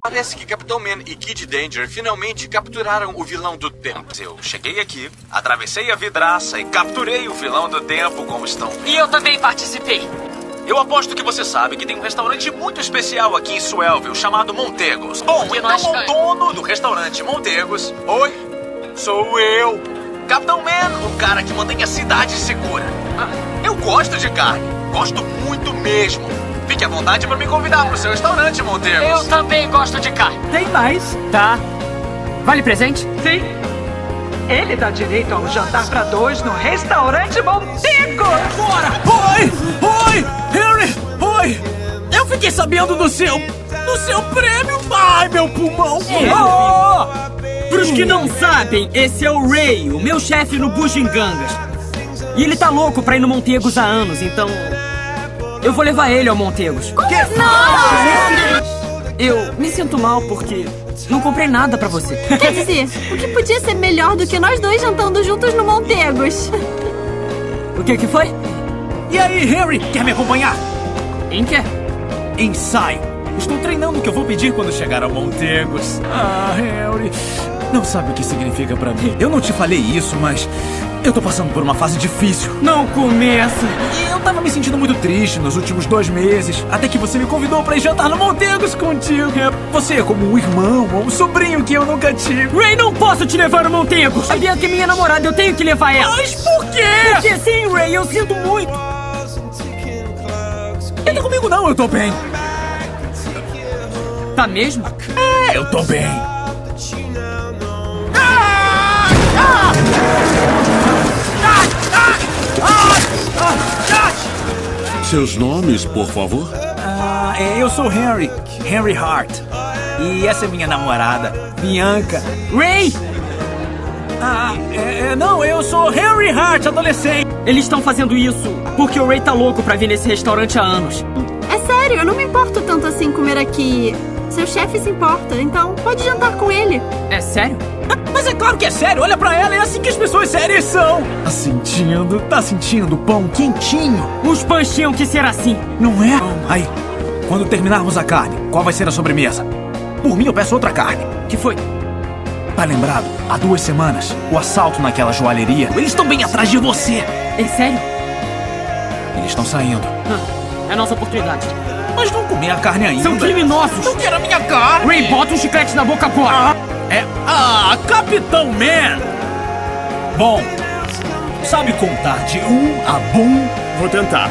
Parece que Capitão Man e Kid Danger finalmente capturaram o vilão do tempo. Eu cheguei aqui, atravessei a vidraça e capturei o vilão do tempo, como estão vendo. E eu também participei. Eu aposto que você sabe que tem um restaurante muito especial aqui em Swellville, chamado Montegos. Bom, Que então nós- o dono do restaurante Montegos... Oi, sou eu. Capitão Man, o cara que mantém a cidade segura. Eu gosto de carne, gosto muito mesmo. Fique à vontade para me convidar pro seu restaurante, Montegos. Eu também gosto de carne. Tem mais. Tá. Vale presente? Sim. Ele dá direito a um jantar para dois no restaurante Montego. Bora! Oi! Oi! Harry! Oi! Eu fiquei sabendo do seu prêmio! Ai, meu pulmão! Pros que não sabem, esse é o Ray, o meu chefe no Bugigangas. E ele tá louco pra ir no Montegos há anos, então... eu vou levar ele ao Montegos. Eu me sinto mal porque não comprei nada pra você. Quer dizer, o que podia ser melhor do que nós dois jantando juntos no Montegos? O que foi? E aí, Harry? Quer me acompanhar? Em quê? Ensaio. Estou treinando o que eu vou pedir quando chegar ao Montegos. Ah, Harry... não sabe o que significa pra mim. Eu não te falei isso, mas... eu tô passando por uma fase difícil. Não começa! E eu tava me sentindo muito triste nos últimos 2 meses, até que você me convidou pra ir jantar no Montegos contigo. Você é como um irmão ou um sobrinho que eu nunca tive. Ray, não posso te levar no Montegos! A Bianca é minha namorada, eu tenho que levar ela! Mas por quê? Porque sim, Ray, eu sinto muito! Não tá comigo não, eu tô bem. Tá mesmo? É, eu tô bem. Seus nomes, por favor? Eu sou Harry Hart. E essa é minha namorada, Bianca. Ray! Não, eu sou Harry Hart, adolescente. Eles estão fazendo isso porque o Ray tá louco pra vir nesse restaurante há anos. É sério, eu não me importo tanto assim comer aqui. Seu chefe se importa, então pode jantar com ele. É sério? Mas é claro que é sério, olha pra ela, é assim que as pessoas sérias são. Tá sentindo o pão quentinho? Os pães tinham que ser assim. Não é? Aí, quando terminarmos a carne, qual vai ser a sobremesa? Por mim, eu peço outra carne. Que foi? Tá lembrado? Há 2 semanas, o assalto naquela joalheria. Eles estão bem atrás de você. É sério? Eles estão saindo. É a nossa oportunidade. Mas vão comer a carne ainda. São criminosos. Não quero a minha carne. Ray, bota um chiclete na boca agora. Capitão Man. Bom, sabe contar de 1 a bom? Vou tentar.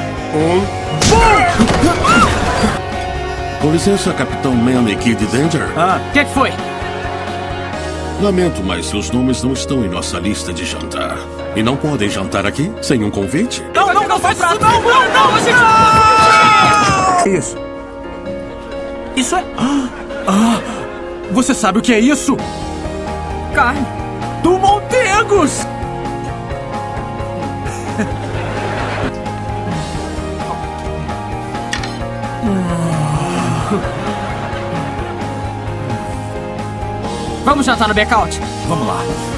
Com licença, Capitão Man e Kid Danger. O que foi? Lamento, mas seus nomes não estão em nossa lista de jantar. E não podem jantar aqui sem um convite? Não faz isso não, Isso. Isso é... você sabe o que é isso? Carne. Do Montegos! Vamos jantar no Blackout? Vamos lá.